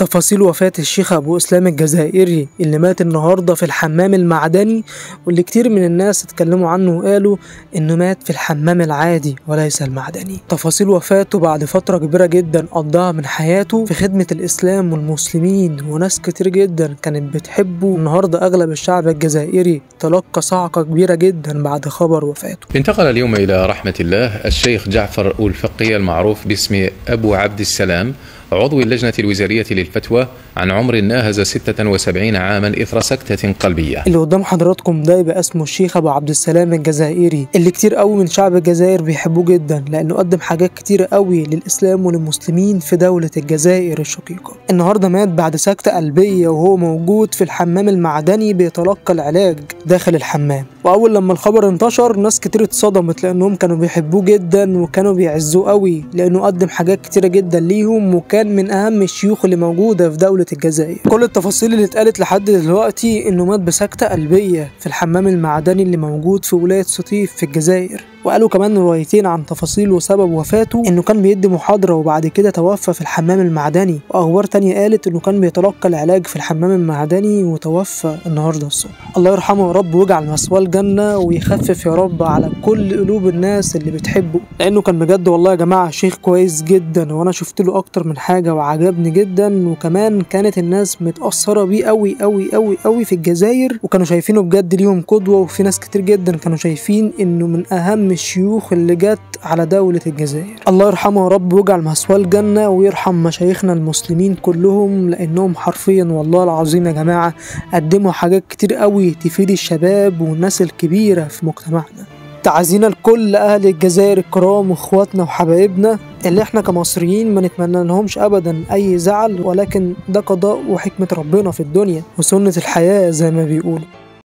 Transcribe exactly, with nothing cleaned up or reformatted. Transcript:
تفاصيل وفاة الشيخ أبو إسلام الجزائري اللي مات النهاردة في الحمام المعدني، واللي كتير من الناس اتكلموا عنه وقالوا إنه مات في الحمام العادي وليس المعدني. تفاصيل وفاته بعد فترة كبيرة جدا قضاها من حياته في خدمة الإسلام والمسلمين، وناس كتير جدا كانت بتحبه. النهاردة أغلب الشعب الجزائري تلقى صعقة كبيرة جدا بعد خبر وفاته. انتقل اليوم إلى رحمة الله الشيخ جعفر أولفقي المعروف باسم أبو عبد السلام، عضو اللجنة الوزارية للفتوى، عن عمر ناهز ستة وسبعين عاما إثر سكتة قلبية. اللي قدام حضراتكم ده يبقى اسمه الشيخ أبو عبد السلام الجزائري، اللي كتير قوي من شعب الجزائر بيحبوه جدا لأنه قدم حاجات كتير قوي للإسلام وللمسلمين في دولة الجزائر الشقيقة. النهارده مات بعد سكتة قلبية وهو موجود في الحمام المعدني بيتلقى العلاج داخل الحمام. وأول لما الخبر انتشر ناس كتير اتصدمت لأنهم كانوا بيحبوه جدا وكانوا بيعزوه قوي لأنه قدم حاجات كتيرة جدا ليهم، وكان من أهم الشيوخ اللي موجودة في دولة الجزائر. كل التفاصيل اللي اتقالت لحد دلوقتي إنه مات بسكتة قلبية في الحمام المعدني اللي موجود في ولاية سطيف في الجزائر. وقالوا كمان روايتين عن تفاصيل وسبب وفاته، انه كان بيدي محاضرة وبعد كده توفى في الحمام المعدني، واخبار تانية قالت انه كان بيتلقى العلاج في الحمام المعدني وتوفى النهارده الصبح. الله يرحمه يا رب ويجعل مثواه الجنة ويخفف يا رب على كل قلوب الناس اللي بتحبه، لانه كان بجد والله يا جماعة شيخ كويس جدا، وانا شفت له اكتر من حاجة وعجبني جدا. وكمان كانت الناس متأثرة بيه قوي قوي قوي قوي في الجزائر، وكانوا شايفينه بجد ليهم قدوة. وفي ناس كتير جدا كانوا شايفين انه من اهم الشيوخ اللي جت على دولة الجزائر. الله يرحمه يا رب ويجعل مثواه الجنة ويرحم مشايخنا المسلمين كلهم، لانهم حرفيا والله العظيم يا جماعة قدموا حاجات كتير قوي تفيد الشباب والناس الكبيرة في مجتمعنا. تعزينا لكل اهل الجزائر الكرام واخواتنا وحبايبنا اللي احنا كمصريين ما نتمنى لهمش ابدا اي زعل، ولكن ده قضاء وحكمة ربنا في الدنيا وسنة الحياة زي ما بيقولوا.